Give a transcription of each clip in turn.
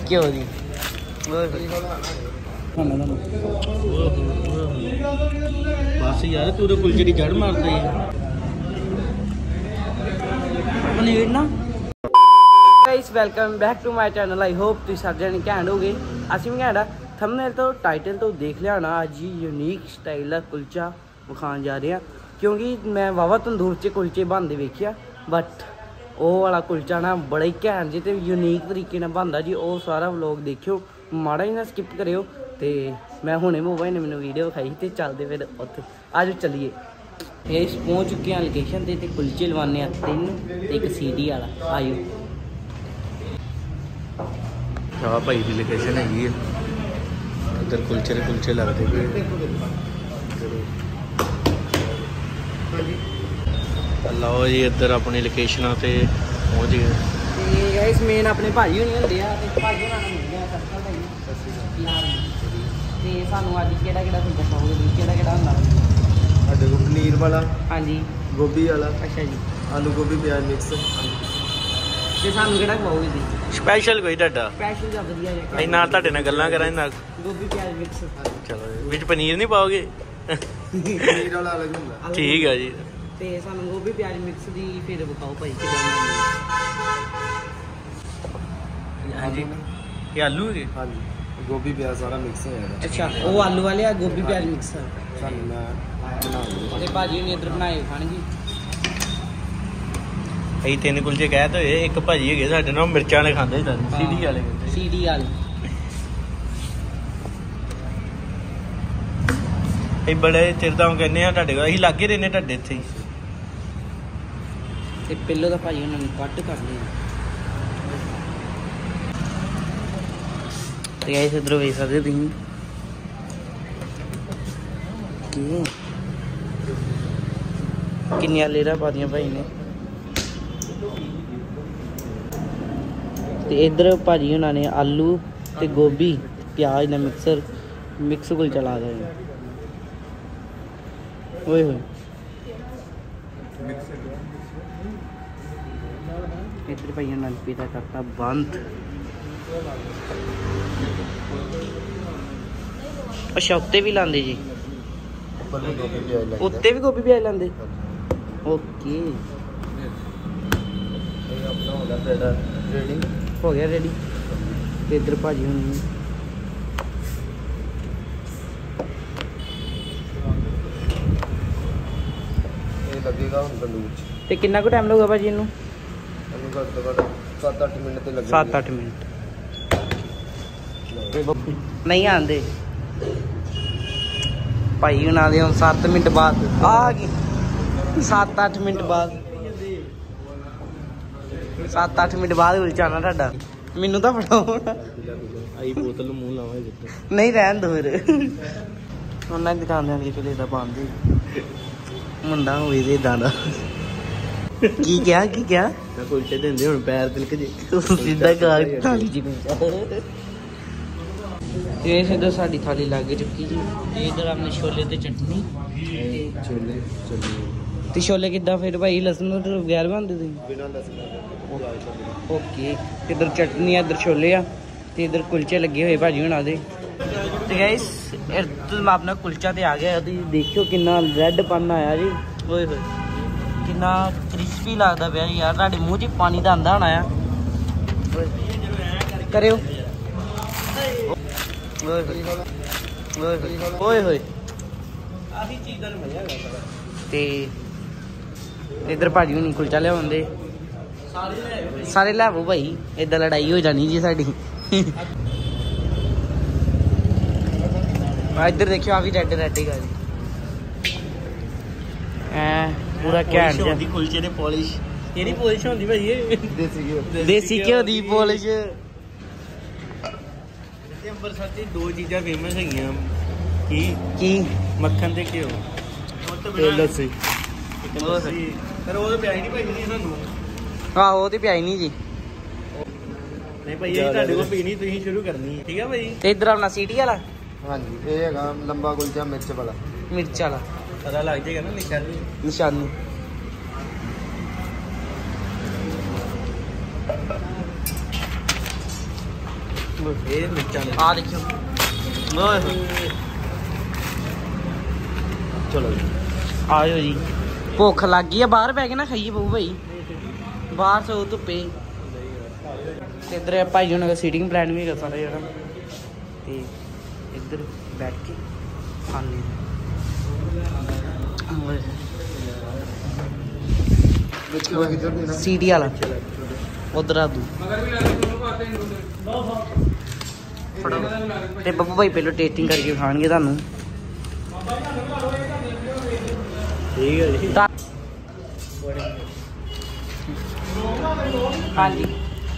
क्यों जी बस यार तू तो कुलचे की जड़ मारता ही पनीर ना। Guys welcome back to my channel. I hope तुम सब जने घैंट हो गए। ਅਸੀਂ ਵੀ ਘੈਂਟ ਆ। ਥੰਬਨੇਲ ਤੋਂ ਟਾਈਟਲ ਤੋਂ ਦੇਖ ਲਿਆ ਨਾ, ਅੱਜ ਯੂਨੀਕ ਸਟਾਈਲ ਦਾ ਕੁਲਚਾ ਵਿਖਾਉਣ ਜਾ ਰਹੇ ਹਾਂ ਕਿਉਂਕਿ ਮੈਂ ਵਾਵਾ ਤੰਦੂਰ 'ਚ ਕੁਲਚੇ ਬਣਦੇ ਵੇਖਿਆ, ਬਟ ਉਹ ਵਾਲਾ ਕੁਲਚਾ ਨਾ ਬੜਾ ਹੀ ਘੈਂਟ ਜੀ ਤੇ ਯੂਨੀਕ ਤਰੀਕੇ ਨਾਲ ਬਣਦਾ ਜੀ। ਉਹ ਸਾਰਾ ਵਲੋਗ ਦੇਖਿਓ, ਮਾੜਾ ਹੀ ਨਾ ਸਕਿਪ ਕਰਿਓ। ਤੇ ਮੈਂ ਹੁਣੇ ਮੋਬਾਈਲ ਨੇ ਮੈਨੂੰ ਵੀਡੀਓ ਵਿਖਾਈ ਤੇ ਚੱਲਦੇ ਫਿਰ ਉੱਥੇ ਆਜੋ ਚੱਲੀਏ। ਇਹ ਪਹੁੰਚ ਚੁੱਕੇ ਹਾਂ ਲੋਕੇਸ਼ਨ ਤੇ ਕੁਲਚੇ ਲਵਾਉਂਦੇ ਆ 3 ਤੇ ਇੱਕ CD ਵਾਲਾ। ਆਇਓ ਆ ਭਾਈ ਦੀ ਲੋਕੇਸ਼ਨ ਹੈਗੀ ਹੈ, ਇੱਧਰ ਕੁਲਚੇ ਲੱਗਦੇ ਪਏ। ਲਓ ਜੀ ਇੱਧਰ ਆਪਣੀ ਲੋਕੇਸ਼ਨਾਂ ਤੇ ਪਹੁੰਚ ਗਏ ਤੇ ਗਾਇਸ ਮੇਨ ਆਪਣੇ ਭਾਜੀ ਹੋਣੀ ਹੁੰਦੇ ਆ ਤੇ ਭਾਜੀ ਨਾਲ ਮਿਲਦੇ ਆ ਸਰਕਲ ਭਾਈ। ਤੇ ਸਾਨੂੰ ਅੱਜ ਕਿਹੜਾ ਕੁਲਚਾ ਖਾਓਗੇ, ਕਿਹੜਾ ਹੁੰਦਾ ਸਾਡੇ ਕੋਲ ਪਨੀਰ ਵਾਲਾ, ਹਾਂਜੀ ਗੋਭੀ ਵਾਲਾ, ਅੱਛਾ ਜੀ, ਆਲੂ ਗੋਭੀ ਪਿਆਜ਼ ਮਿਕਸ। ਤੇ ਸਾਨੂੰ ਕਿਹੜਾ ਖਵਾਓਗੇ ਜੀ? ਸਪੈਸ਼ਲ ਕੋਈ ਤੁਹਾਡਾ ਸਪੈਸ਼ਲ ਜਾਂ ਵਧੀਆ ਜਿਹਾ ਅਸੀਂ ਨਾਲ ਤੁਹਾਡੇ ਨਾਲ ਗੱਲਾਂ ਕਰਾਂਗੇ ਨਾਲ। ਗੋਭੀ ਪਿਆਜ਼ ਮਿਕਸ। ਚਲੋ ਵਿੱਚ ਪਨੀਰ ਨਹੀਂ ਪਾਓਗੇ? ਪਨੀਰ ਵਾਲਾ ਅਲੱਗ ਹੁੰਦਾ। ਠੀਕ ਆ ਜੀ। ਤੇ ਸਾਨੂੰ ਗੋਭੀ ਪਿਆਜ਼ ਮਿਕਸ ਦੀ ਫਿਰ ਵਿਖਾਓ ਭਾਈ ਕਿੱਦਾਂ ਬਣਾਉਂਦੇ। ਹਾਂਜੀ ਇਹ ਆਲੂ ਹੈਗੇ? ਹਾਂਜੀ ਗੋਭੀ ਪਿਆਜ਼ ਸਾਰਾ ਮਿਕਸ ਹੈ। ਅੱਛਾ ਉਹ ਆਲੂ ਵਾਲੇ ਆ, ਗੋਭੀ ਪਿਆਜ਼ ਮਿਕਸ ਸਾਨੂੰ ਮੈਂ ਬਣਾ ਦੂੰਗਾ। ਤੇ ਭਾਜੀ ਨੇ ਇੱਧਰ ਬਣਾਏ ਖਾਣਗੇ। ਅਸੀਂ 3 ਕੁਲਚੇ ਕਹਿ ਤੇ ਹੋਏ, ਇੱਕ ਭਾਜੀ ਹੈਗੇ ਸਾਡੇ ਨਾਲ ਮਿਰਚਾਂ ਵਾਲੇ ਖਾਂਦੇ CD ਵਾਲੇ। CD ਵਾਲੇ ਅਸੀਂ ਬੜੇ ਚਿਰ ਦਾ ਕਹਿੰਦੇ ਆ ਤੁਹਾਡੇ ਕੋਲ, ਅਸੀਂ ਲਾਗੇ ਰਹਿੰਦੇ ਤੁਹਾਡੇ ਇੱਥੇ ਹੀ। ਤੇ ਪਹਿਲੋਂ ਤਾਂ ਭਾਜੀ ਉਹਨਾਂ ਨੇ ਕੱਟ ਕਰ ਲਿਆ ਤੇ ਗਾਇਸ ਇੱਧਰੋਂ ਵੇਖ ਸਕਦੇ ਤੁਸੀਂ ਕਿੰਨੀਆਂ ਲੇਅਰਾਂ ਪਾਦੀਆਂ ਭਾਈ ਨੇ। ਤੇ ਇੱਧਰ ਭਾਜੀ ਉਹਨਾਂ ਨੇ ਆਲੂ ਤੇ ਗੋਭੀ ਪਿਆਜ਼ ਦਾ ਮਿਕਸ ਕੁਲਚਾ ਲਾ ਦਿਆ। ਓਏ ਹੋਏ ਇੱਧਰ ਭਾਈ ਉਹਨਾਂ ਨੇ ਪੀਤਾ ਕਰਤਾ ਬੰਦ। ਅੱਛਾ ਉੱਤੇ ਵੀ ਲਾਉਂਦੇ ਜੀ? ਉੱਤੇ ਵੀ ਗੋਭੀ ਪਿਆਜ਼ ਲਾਉਂਦੇ? ਓਕੇ ਹੋ ਗਿਆ ਰੈਡੀ। ਤੇ ਇੱਧਰ ਭਾਜੀ ਹੁਣ ਇਹ ਲੱਗੇਗਾ ਹੁਣ ਤੰਦੂਰ 'ਚ। ਤੇ ਕਿੰਨਾ ਕੁ ਟਾਈਮ ਲੱਗੂਗਾ ਭਾਜੀ ਇਹਨੂੰ? ਇਹਨੂੰ ਘੱਟ ਤੋਂ ਘੱਟ 7-8 ਮਿੰਟ ਤੇ ਲੱਗਣਗੇ। 7-8 ਮਿੰਟ ਨਹੀਂ ਆਉਂਦੇ ਭਾਈ ਉਹਨਾਂ ਦੇ ਹੁਣ 7 ਮਿੰਟ ਬਾਅਦ ਆ ਗਏ। 7-8 ਮਿੰਟ ਬਾਅਦ 7-8 ਮਿੰਟ ਬਾਅਦ ਉਲਝਾਣਾ ਤੁਹਾਡਾ। ਮੈਨੂੰ ਤਾਂ ਫੜਾਓ ਨਾ। ਆਈ ਬੋਤਲ ਨੂੰ ਮੂੰਹ ਲਾਵਾਂਗੇ। ਨਹੀਂ ਰਹਿਣ ਦੋ ਫਿਰ ਉਹਨਾਂ ਦੀ ਦੁਕਾਨ ਦੇ ਕਿਲੇ ਦਾ ਪਾਉਂਦੇ ਮੁੰਡਾ ਹੋਵੇ ਦੇ ਇਦਾਂ ਦਾ। ਕੀ ਕਿਹਾ ਮੈਂ ਕੁਲਚੇ ਦਿੰਦੇ ਹੁਣ ਪੈਰ ਤਿਲਕ ਜੇ ਸਿੱਧਾ ਗਾਲ ਥਾਲੀ ਜੀ ਤੇ ਸਿੱਧਾ ਸਾਡੀ ਥਾਲੀ ਲੱਗ ਚੁੱਕੀ ਜੀ। ਤੇ ਇਧਰ ਆਪਣੇ ਛੋਲੇ ਤੇ ਚਟਨੀ ਛੋਲੇ ਤੇ ਛੋਲੇ ਕਿੱਦਾਂ ਫਿਰ ਭਾਈ ਲਸਣ ਤੋਂ ਬਗੈਰ ਬਣਦੇ ਤੁਸੀਂ? ਬਿਨਾਂ ਲਸਣ ਦੇ। ਓਕੇ ਇਧਰ ਚਟਨੀ ਆ, ਇਧਰ ਛੋਲੇ ਆ ਤੇ ਇਧਰ ਕੁਲਚੇ ਲੱਗੇ ਹੋਏ ਭਾਜੀ ਹੁਣਾਂ ਦੇ। ਤੇ ਗਾਇਸ ਇੱਧਰ ਮੈਂ ਆਪਣਾ ਕੁਲਚਾ ਤੇ ਆ ਗਿਆ। ਉਹਦੀ ਦੇਖਿਓ ਕਿੰਨਾ ਰੈੱਡ ਪਨ ਆਇਆ ਜੀ। ਓਏ ਹੋਏ ਕਿੰਨਾ ਕ੍ਰਿਸਪੀ ਲੱਗਦਾ ਪਿਆ ਜੀ ਯਾਰ। ਤੁਹਾਡੇ ਮੂੰਹ 'ਚ ਪਾਣੀ ਤਾਂ ਆਉਂਦਾ ਹੋਣਾ ਆ। ਕਰਿਓ ਓਏ ਹੋਏ ਆਹੀ ਚੀਜ਼ ਦਾ ਮਜ਼ਾ ਹੈਗਾ। ਤੇ ਇੱਧਰ ਭਾਜੀ ਹੁਣੀ ਕੁਲਚਾ ਲਿਆਉਂਦੇ ਸਾਰੇ ਲੈਵੋ ਭਾਈ, ਏਦਾਂ ਲੜਾਈ ਹੋ ਜਾਣੀ ਜੀ ਸਾਡੀ। ਇੱਧਰ ਦੇਖਿਓ ਆ ਵੀ ਰੈੱਡ ਹੀ ਗਾ ਜੀ। ਐ ਪੂਰਾ ਘੈਂਟ ਜਿਹਾ ਕੁਲਚੇ ਦੀ ਪੋਲਿਸ਼। ਕਿਹੜੀ ਪੋਲਿਸ਼ ਹੁੰਦੀ ਭਾਈ? ਦੇਸੀ ਘਿਓ ਦੀ ਪੋਲਿਸ਼। ਅੰਮ੍ਰਿਤਸਰ ਦੀ 2 ਚੀਜ਼ਾਂ ਫੇਮਸ ਹੈਗੀਆਂ। ਕੀ? ਮੱਖਣ ਤੇ ਘਿਓ ਤੇ ਲੱਸੀ। ਪਰ ਉਹ ਤਾਂ ਪਿਆਈ ਨਹੀਂ ਭਾਈ ਜੀ ਸਾਨੂੰ। ਆਹੋ ਉਹ ਤੇ ਪਿਆਈ ਨਹੀਂ ਜੀ। ਨਹੀਂ ਭਾਈ ਇਹ ਤੁਹਾਡੇ ਕੋਲ ਪੀਣੀ, ਤੁਸੀਂ ਸ਼ੁਰੂ ਕਰਨੀ ਹੈ। ਠੀਕ ਆ ਭਾਈ। ਤੇ ਇੱਧਰ ਆਪਣਾ CD ਵਾਲਾ? ਹਾਂਜੀ ਇਹ ਹੈਗਾ ਲੰਬਾ ਕੁਲਚਾ ਮਿਰਚ ਵਾਲਾ। ਮਿਰਚ ਵਾਲਾ ਪਤਾ ਲੱਗ ਜਾਏਗਾ ਨਾ ਨਿਸ਼ਾਨੀ। ਇਹ ਮਿਰਚਾਂ ਨੇ ਆ ਦੇਖਿਓ ਓਏ ਹੋਏ। ਚਲੋ ਜੀ ਆਜੋ ਜੀ ਭੁੱਖ ਲੱਗ ਗਈ ਆ ਬਾਹਰ ਬੈ ਕੇ ਨਾ ਖਾਈਏ ਬਹੂ ਭਾਈ ਬਾਹਰ ਸੋ ਧੁੱਪੇ ਤੇ ਇੱਧਰ ਭਾਈ ਉਹਨਾਂ ਦਾ ਸੀਟਿੰਗ ਪਲਾਨ ਵੀ ਹੈਗਾ ਸਾਰਾ ਜਿਹੜਾ ਤੇ ਇੱਧਰ ਬੈਠ ਕੇ ਖਾਣੇ ਸੀਡੀ ਵਾਲਾ ਉਧਰ ਆ ਤੂੰ ਫੜੋ ਤੇ ਬੱਬੂ ਭਾਈ ਪਹਿਲਾਂ ਟੇਸਟਿੰਗ ਕਰਕੇ ਖਾਣਗੇ ਤੁਹਾਨੂੰ ਠੀਕ ਹੈ ਜੀ ਹਾਂਜੀ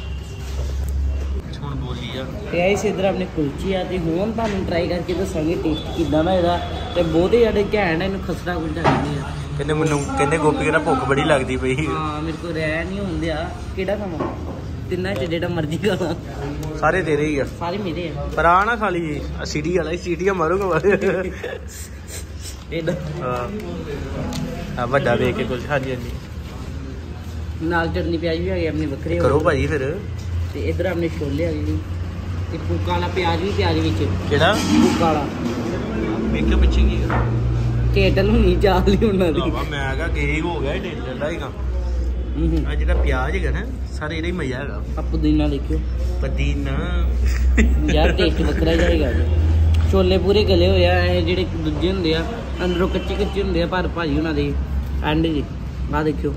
ਹੁਣ ਬੋਲੀ ਆ ਤੇ ਆਈ ਸੀ ਇੱਧਰ ਆਪਣੇ ਕੁਲਚੇ ਆ ਤੇ ਹੁਣ ਤੁਹਾਨੂੰ ਟਰਾਈ ਕਰਕੇ ਦੱਸਾਂਗੇ ਟੇਸਟ ਕਿੱਦਾਂ ਦਾ ਇਹਦਾ ਤੇ ਬਹੁਤੇ ਜਿਹੜੇ ਘੈਂਟ ਇਹਨੂੰ ਖਸਰਾ ਕੁਲਚਾ ਕਹਿੰਦੇ ਆ ਕਹਿੰਦੇ ਮੈਨੂੰ ਕਹਿੰਦੇ ਗੋਪੀ ਕਹਿੰਦਾ ਭੁੱਖ ਬੜੀ ਲੱਗਦੀ ਪਈ ਹਾਂ ਮੇਰੇ ਕੋਲ ਰਹਿ ਨਹੀਂ ਹੁੰਦੇ ਆ ਕਿਹੜਾ ਖਾਵਾਂ ਤਿੰਨਾਂ ਚ ਜਿਹੜਾ ਮਰਜ਼ੀ ਖਾਵਾਂ ਸਾਰੇ ਤੇਰੇ ਹੀ ਆ ਸਾਰੇ ਮੇਰੇ ਆ ਪਰ ਆ ਨਾ ਖਾਲੀ ਸੀਟੀ ਵਾਲਾ ਸੀਟੀਆਂ ਮਾਰੂਗਾ ਵਾਲੇ ਇਹਦਾ ਹਾਂ ਵੱਡਾ ਵੇਖ ਕੇ ਕੁਝ ਹਾਂਜੀ ਹਾਂਜੀ ਨਾਲ ਚਟਨੀ ਪਿਆਜ਼ ਵੀ ਆ ਗਏ ਆਪਣੇ ਵੱਖਰੇ ਕਰੋ ਭਾਈ ਫਿਰ ਤੇ ਇੱਧਰ ਆਪਣੇ ਛੋਲੇ ਆ ਗਏ ਤੇ ਭੁੱਕਾ ਵਾਲਾ ਪਿਆਜ਼ ਵੀ ਪਿਆਜ਼ ਵਿੱਚ ਕਿਹੜਾ ਭੁੱਕਾ ਵਾਲਾ ਵੇਖ ਕੇ ਪਿੱਛੇ ਕੀ ਆ ਕੇਟਲ ਹੁਣੀ ਚਾਲ ਲਈ ਉਹਨਾਂ ਦੀ ਭਰਾਵਾ ਮੈਂ ਕਿਹਾ ਕੀ ਹੋ ਗਿਆ ਢਿੱਡ ਦਾ ਹੀਗਾ ਆ ਜਿਹੜਾ ਪਿਆਜ਼ ਹੈਗਾ ਨਾ ਸਾਰੇ ਇਹਦਾ ਹੀ ਮਜ਼ਾ ਹੈਗਾ ਆ ਪੁਦੀਨਾ ਦੇਖਿਓ ਪੁਦੀਨਾ ਯਾਰ ਟੇਸਟ ਵੱਖਰਾ ਜਾਏਗਾ ਛੋਲੇ ਪੂਰੇ ਗਲੇ ਹੋਏ ਆ ਇਹ ਜਿਹੜੇ ਦੂਜੇ ਹੁੰਦੇ ਆ ਅੰਦਰੋਂ ਕੱਚੇ ਕੱਚੇ ਹੁੰਦੇ ਆ ਪਰ ਭਾਜੀ ਉਹਨਾਂ ਦੇ ਐਂਡ ਜੀ ਆਹ ਦੇਖਿਓ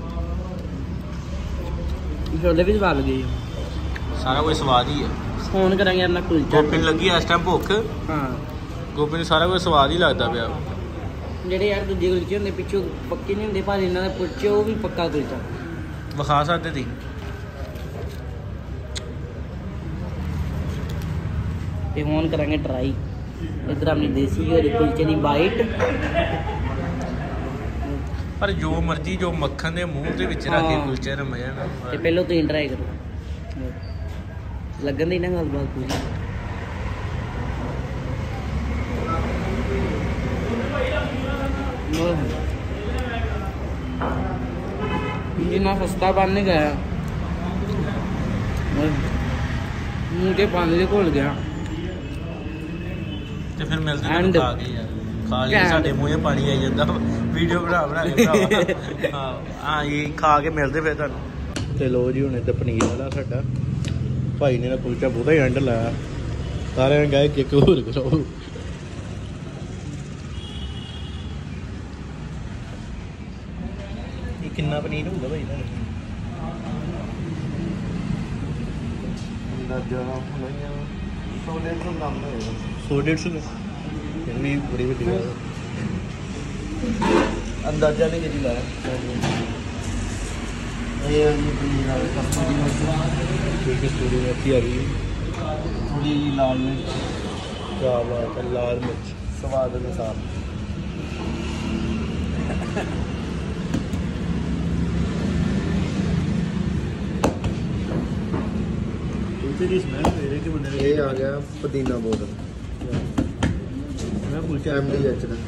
ਛੋਲੇ ਵੀ ਸਵਾਦ ਗਏ ਸਾਰਾ ਕੁਝ ਸਵਾਦ ਹੀ ਹੈ ਫੋਨ ਕਰਾਂਗੇ ਆਪਣਾ ਕੁਲਚਾ ਗੋਪੀ ਨੂੰ ਲੱਗੀ ਇਸ ਟਾਈਮ ਭੁੱਖ ਹਾਂ ਗੋਪੀ ਨੂੰ ਸਾਰਾ ਕੁਝ ਸਵਾਦ ਹੀ ਲੱਗਦਾ ਪਿਆ ਜਿਹੜੇ ਯਾਰ ਦੂਜੇ ਕੁਲਚੇ ਹੁੰਦੇ ਪਿੱਛੋਂ ਪੱਕੇ ਨਹੀਂ ਹੁੰਦੇ ਭਾਜੀ ਇਹਨਾਂ ਦੇ ਪੁੱਛੇ ਉਹ ਵੀ ਪੱਕਾ ਕੁਲਚਾ ਵਿਖਾ ਸਕਦੇ ਤੀ ਤੇ ਹੁਣ ਕਰਾਂਗੇ ਟਰਾਈ ਇੱਧਰ ਆਪਣੀ ਦੇਸੀ ਘਿਓ ਦੇ ਕੁਲਚੇ ਦੀ ਬਾਈਟ ਪਰ ਜੋ ਮਰਜੀ ਜੋ ਮੱਖਣ ਦੇ ਮੂੰਹ ਦੇ ਵਿੱਚ ਰੱਖ ਕੇ ਹਾਂ। ਕੁਲਚੇ ਦਾ ਮਜ਼ਾ ਨਾ ਤੇ ਪਹਿਲਾਂ ਤੁਸੀਂ ਟਰਾਈ ਕਰੋ ਲੱਗਣ ਦੀ ਨਾ ਗੱਲਬਾਤ ਪੂਰੀ जितना सस्ता बनने गया मुँह के पानी घुल गया ਤੇ ਫਿਰ ਮਿਲਦੇ And- ਤੈਨੂੰ ਖਾ ਕੇ ਯਾਰ ਖਾ ਲਈ ਸਾਡੇ ਮੂੰਹੇ ਪਾਣੀ ਆਈ ਜਾਂਦਾ ਵੀਡੀਓ ਬਣਾ ਬਣਾ ਕੇ ਭਰਾਵਾ ਹਾਂ ਇਹ ਖਾ ਕੇ ਮਿਲਦੇ ਫਿਰ ਤੁਹਾਨੂੰ ਤੇ ਲੋ ਜੀ ਹੁਣ ਇੱਥੇ ਪਨੀਰ ਵਾਲਾ ਸਾਡਾ ਭਾਈ ਨੇ ਨਾ ਕੁਲਚਾ ਬਹੁਤਾ ਹੀ ਐਂਡ ਲਾਇਆ ਸਾਰਿਆਂ ਨੇ ਗਏ ਕਿ ਇੱਕ ਹੋਰ ਕਰਾਓ ਇਹ ਕਿੰਨਾ ਪਨੀਰ ਹੋਊਗਾ ਭਾਈ ਦਾ ਅੰਦਾਜ਼ਾ ਹੋਣਾ 100-150 ਗ੍ਰਾਮ ਹੋਏਗਾ 100-150 ਇਹ ਵੀ ਬੜੀ ਵੱਡੀ ਗੱਲ ਹੈ। ਅੰਦਾਜ਼ਾ ਨਹੀਂ ਕਰੀ ਲਾਇਆ ਇਹ ਆ ਜੀ ਪਨੀਰ ਵਾਲੇ ਕਸਤੂਰੀ ਮਿਰਚ ਠੀਕ ਹੈ ਸਟੋਰੀ ਮੇਥੀ ਆ ਗਈ ਥੋੜੀ ਜਿਹੀ ਲਾਲ ਮਿਰਚ ਕਿਆ ਬਾਤ ਹੈ ਲਾਲ ਮਿਰਚ ਸਵਾਦ ਅਨੁਸਾਰ ਕੁਲਚੇ ਦੀ ਸਮੈਲ ਮੇਰੇ ਕਿ ਬੰਦੇ ਇਹ ਆ ਗਿਆ ਪੁਦੀਨਾ ਬੋਤਲ ਮੈਂ ਕੁਲਚਾ MDH ਦਾ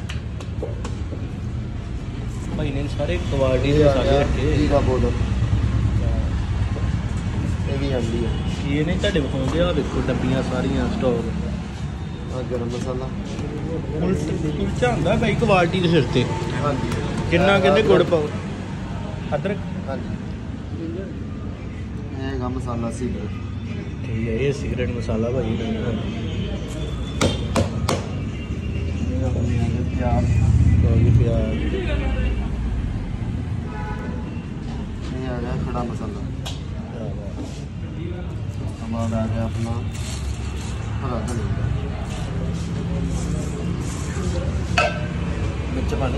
ਭਾਈ ਨੇ ਸਾਰੇ ਕੁਆਲਿਟੀ ਇਹ ਦੇ ਆ ਮਸਾਲੇ ਗਿਆ ਰੱਖੇ ਜੀਰਾ ਬੋਤਲ ਇਹ ਵੀ ਆਂਦੀ ਹੈ ਇਹ ਨਹੀਂ ਤੁਹਾਡੇ ਵਿਖਾਉਂਦੇ ਆ ਵੇਖੋ ਡੱਬੀਆਂ ਸਾਰੀਆਂ ਸਟੋਕ ਆ ਗਰਮ ਮਸਾਲਾ ਕੁਲਚਾ ਹੁੰਦਾ ਭਾਈ ਕੁਆਲਿਟੀ ਦੇ ਸਿਰ ਤੇ ਹਾਂਜੀ ਕਿੰਨਾ ਕਹਿੰਦੇ ਗੁੜ ਪਾਓ ਅਦਰਕ ਹਾਂਜੀ ਇਹ ਹੈਗਾ ਮਸਾਲਾ ਸੀਕਰਟ ਠੀਕ ਹੈ ਇਹ ਸਿਗਰਟ ਮਸਾਲਾ ਭਾਈ ਪਿਆਜ਼ ਕੋਈ ਪਿਆਜ਼ ਇਹ ਆ ਗਿਆ ਖੜਾ ਮਸਾਲਾ ਹਮਾਰਾ ਆ ਗਿਆ अपना हरा धनिया ਮਿਰਚ ਪਾ ਲਓ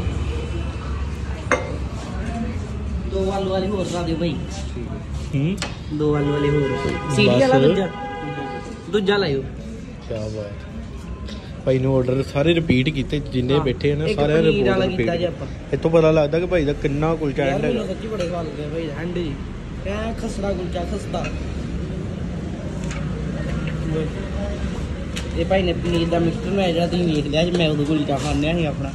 दो आलू वाली होर खा दियो भाई दो आलू वाली होर सीढ़ी वाला बस। दूजा लाइयो ਕੀ ਬਾਤ ਭਾਈ ਨੂੰ ਆਰਡਰ ਸਾਰੇ ਰਿਪੀਟ ਕੀਤੇ ਜਿੰਨੇ ਹਾਂ, ਬੈਠੇ ਆ ਨਾ ਇੱਕ ਸਾਰਿਆਂ ਪਨੀਰ ਵਾਲਾ ਰਿਪੀਟ ਕੀਤਾ ਜੀ ਆਪਾਂ। ਇੱਥੋਂ ਪਤਾ ਲੱਗਦਾ ਕਿ ਭਾਈ ਦਾ ਕਿੰਨਾ ਕੁਲਚਾ यार ਐਂਡ मैंने ਹੈਗਾ सच्ची बड़े सवाल लगे भाई हैंड जी क्या खसरा कुलचा खसता ਇਹ ਭਾਈ ਨੇ ਪਨੀਰ ਦਾ ਮਿਕਸਚਰ ਬਣਾਇਆ ਜਿਹੜਾ ਤੁਸੀਂ ਵੇਖ ਲਿਆ ਜੀ ਮੈਂ ਉਦੋਂ ਕੁਲਚਾ ਖਾਣਿਆ ਸੀ ਆਪਣਾ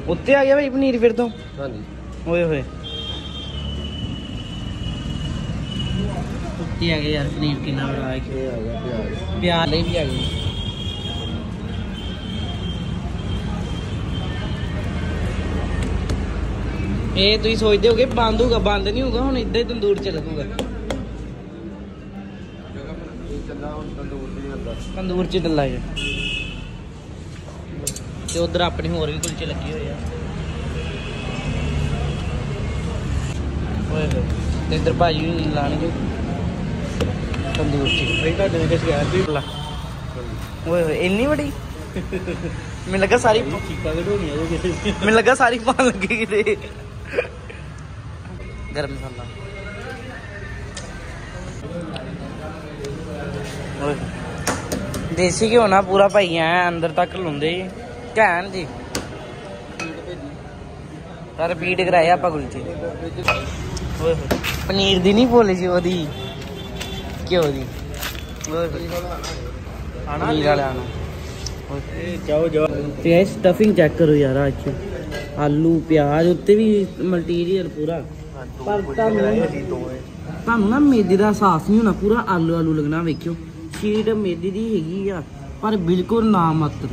ਉੱਤੇ ਆ ਗਿਆ ਭਾਈ ਪਨੀਰ ਫਿਰ ਤੋਂ ਹਾਂਜੀ ਓਏ ਹੋਏ ਉੱਤੇ ਆ ਗਿਆ ਯਾਰ ਪਨੀਰ ਕਿੰਨਾ ਬੜਾ ਹੈ ਇਹ ਆ ਗਿਆ ਪਿਆਜ਼ ਪਿਆਜ਼ ਲਈ ਵੀ ਆ ਗਈ ਇਹ ਤੁਸੀਂ ਸੋਚਦੇ ਹੋਗੇ ਬੰਦ ਹੋਊਗਾ ਬੰਦ ਨਹੀਂ ਹੋਊਗਾ ਹੁਣ ਇੱਦਾਂ ਹੀ ਤੰਦੂਰ ਚ ਲੱਗੂਗਾ ਚੱਲਾ ਹੁਣ ਤੰਦੂਰ ਦੇ ਅੰਦਰ ਤੰਦੂਰ ਚ ਡੱਲਾ ਹੈ ਤੇ ਉਧਰ ਆਪਣੇ ਹੋਰ ਵੀ ਕੁਲਚੇ ਲੱਗੇ ਹੋਏ ਆ ਓਏ ਹੋਏ ਤੇ ਇੱਧਰ ਭਾਜੀ ਵੀ ਲਾਣਗੇ ਤੰਦੂਰ ਚ ਅਸੀਂ ਤੁਹਾਡੇ ਨਾਲ ਕਿਸ ਗਿਆ ਸੀ ਓਏ ਹੋਏ ਇੰਨੀ ਵੱਡੀ ਮੈਨੂੰ ਲੱਗਾ ਸਾਰੀ ਚੀਕਾਂ ਕਢਾਉਣੀਆਂ ਜੋ ਕਿਸੇ ਮੈਨੂੰ ਲੱਗਾ ਸਾਰੀ ਪਾਣ ਲੱਗੀ ਕਿਤੇ ਗਰਮ ਮਸਾਲਾ ਓਏ ਦੇਸੀ ਘਿਓ ਨਾ ਪੂਰਾ ਭਾਈ ਐ ਅੰਦਰ ਤੱਕ ਲਾਉਂਦੇ ਜੀ ਘੈਣ ਜੀ ਤਾਂ ਰਿਪੀਟ ਕਰਾਇਆ ਆਪਾਂ ਕੁਲਚੇ ਓਏ ਹੋਏ ਪਨੀਰ ਦੀ ਨਹੀਂ ਭੁੱਲ ਜੀ ਉਹਦੀ ਘਿਓ ਦੀ ਓਏ ਹੋਏ ਆਣਾ ਪਨੀਰ ਵਾਲਾ ਆਣਾ ਜਾਓ ਜਾਓ ਤੇ ਇਹ ਸਟਫਿੰਗ ਚੈੱਕ ਕਰੋ ਯਾਰ ਅੱਜ ਆਲੂ ਪਿਆਜ਼ ਉੱਤੇ ਵੀ ਮਟੀਰੀਅਲ ਪੂਰਾ ਪਰ ਤੁਹਾਨੂੰ ਨਾ ਮੇਦੀ ਦਾ ਅਹਿਸਾਸ ਨਹੀਂ ਹੋਣਾ ਪੂਰਾ ਆਲੂ ਆਲੂ ਲੱਗਣਾ ਵੇਖਿਓ ਸ਼ੀਟ ਮੇਦੀ ਦੀ ਹੈਗੀ ਆ ਪਰ ਬਿਲਕੁਲ ਨਾ ਮਾਤਰ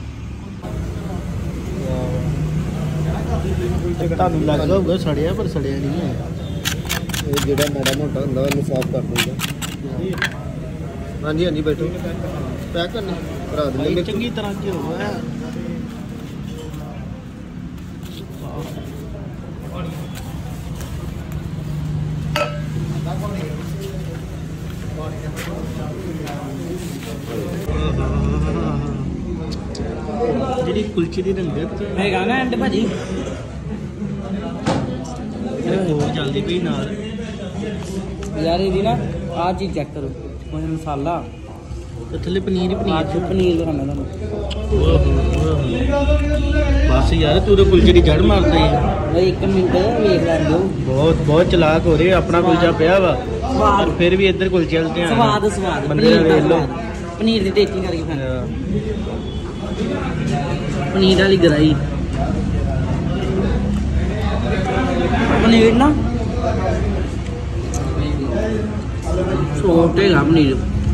ਤੁਹਾਨੂੰ ਲੱਗਦਾ ਹੋਊਗਾ ਸੜਿਆ ਪਰ ਸੜਿਆ ਨਹੀਂ ਹੈ ਇਹ ਜਿਹੜਾ ਮਾੜਾ ਮੋਟਾ ਹੁੰਦਾ ਉਹਨੂੰ ਸਾਫ਼ ਕਰ ਦੂੰਗਾ ਹਾਂਜੀ ਹਾਂਜੀ ਬੈਠੋ ਪੈਕ ਕਰਨਾ ਭਰਾ ਦੇ ਚੰਗੀ ਤਰ੍ਹਾਂ ਘਿਓ ਹੈ ਜਿਹੜੀ ਕੁਲਚੇ ਦੀ ਰੰਗਤ ਹੈਗਾ ਨਾ ਐਂਡ ਭਾਜੀ ਹੋਰ ਜਲਦੀ ਕੋਈ ਨਾਲ ਯਾਰ ਇਹਦੀ ਨਾ ਆਹ ਚੀਜ਼ ਚੈੱਕ ਕਰੋ ਉਹ ਮਸਾਲਾ ਤੇ ਥੱਲੇ ਪਨੀਰ ਹੀ ਅੱਜ ਪਨੀਰ ਲਗਾਉਣਾ ਤੁਹਾਨੂੰ ਬਸ ਯਾਰ ਤੂੰ ਤਾਂ ਕੁਲਚੇ ਦੀ ਜੜ ਮਾਰਦਾ ਹੀ ਬਈ 1 ਮਿੰਟ ਵੇਖ ਲੈਂਦੇ ਹੋ ਬਹੁਤ ਚਲਾਕ ਹੋ ਰਹੇ ਆਪਣਾ ਕੁਲਚਾ ਪਿਆ ਵਾ ਸਵਾਦ ਪਰ ਫਿਰ ਵੀ ਇੱਧਰ ਕੁਲਚੇ ਵੱਲ ਧਿਆਨ ਸਵਾਦ ਬੰਦੇ ਦਾ ਵੇਖ ਲਓ ਪਨੀਰ ਦੀ ਟੇਸਟਿੰਗ ਕਰਕੇ ਖਾਣਾ ਪਨੀਰ ਵਾਲੀ ਗਰਾਈ ਪਨੀਰ ਨਾ ਛੋਟੇ ਗਾ ਪਨੀਰ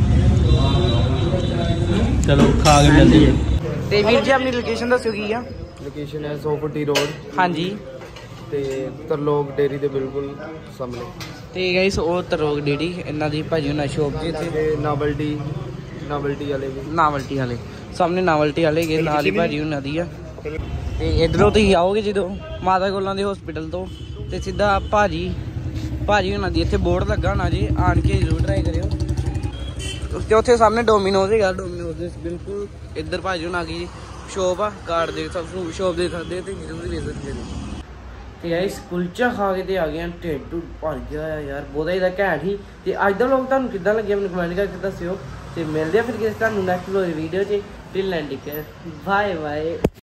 ਚਲੋ ਖਾ ਕੇ ਮਿਲਦੇ ਜੀ ਤੇ ਵੀਰ ਜੀ ਆਪਣੀ ਲੋਕੇਸ਼ਨ ਦੱਸਿਓ ਕੀ ਆ ਲੋਕੇਸ਼ਨ ਹੈ 140 ਰੋਡ ਹਾਂਜੀ ਤੇ ਤਰਲੋਕ ਡੇਰੀ ਦੇ ਬਿਲਕੁਲ ਸਾਹਮਣੇ ਤੇ ਗਾਇਸ ਉਹ ਤਰੋਗ ਡੇੜੀ ਇਹਨਾਂ ਦੀ ਭਾਜੀ ਉਹਨਾਂ ਸ਼ੋਪ ਜੀ ਇੱਥੇ ਤੇ ਨਾਵਲਟੀ ਵਾਲੇ ਵੀ ਨਾਵਲਟੀ ਵਾਲੇ ਸਾਹਮਣੇ ਨਾਵਲਟੀ ਵਾਲੇ ਗਏ ਨਾਲ ਹੀ ਭਾਜੀ ਉਹਨਾਂ ਦੀ ਆ ਤੇ ਇਧਰੋਂ ਤੁਸੀਂ ਆਓਗੇ ਜਦੋਂ ਮਾਤਾ ਕੋਲਾਂ ਦੇ ਹਸਪੀਟਲ ਤੋਂ ਤੇ ਸਿੱਧਾ ਭਾਜੀ ਉਹਨਾਂ ਦੀ ਇੱਥੇ ਬੋਰਡ ਲੱਗਾ ਹੋਣਾ ਜੀ ਆਣ ਕੇ ਜ਼ਰੂਰ ਟਰਾਈ ਕਰਿਓ ਤੇ ਉੱਥੇ ਸਾਹਮਣੇ ਡੋਮੀਨੋਜ਼ ਹੈਗਾ ਡੋਮੀਨੋਜ਼ ਦੇ ਬਿਲਕੁਲ ਇੱਧਰ ਭਾਜੀ ਉਹਨਾਂ ਦੀ ਸ਼ੋਪ ਆ ਕਾਰਡ ਦੇ ਸਭ ਨੂੰ ਸ਼ੋਪ ਦੇ ਸਕਦੇ ਤੇ ਜ਼ਰੂਰ ਵੇਖ ਸਕਦੇ ਨੇ ਤੇ ਗਾਇਸ ਕੁਲਚਾ ਖਾ ਕੇ ਤੇ ਆ ਗਏ ਢਿੱਡ ਭਰ ਗਿਆ ਹੋਇਆ ਯਾਰ ਬਹੁਤਾ ਹੀ ਦਾ ਘੈਂਟ ਹੀ ਤੇ ਅੱਜ ਦਾ ਲੋਕ ਤੁਹਾਨੂੰ ਕਿੱਦਾਂ ਲੱਗਿਆ ਮੈਨੂੰ ਕਮੈਂਟ ਕਰਕੇ ਦੱਸਿਓ ਤੇ ਮਿਲਦੇ ਆ ਫਿਰ ਕਿਸੇ ਤੁਹਾਨੂੰ ਨੈਕਸਟ ਵੀਡੀਓ 'ਚ till end take care bye bye